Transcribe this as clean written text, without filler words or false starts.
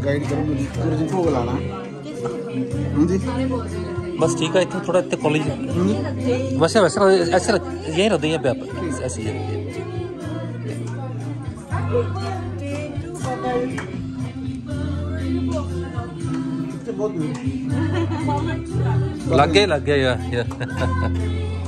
Guide करो गुरु जी भोग लाना। हाँ जी बस ठीक है। इतना थोड़ा इतने कॉलेज वैसे वैसे ऐसे यही रहते हैं पे आप ऐसे ही लग गया यार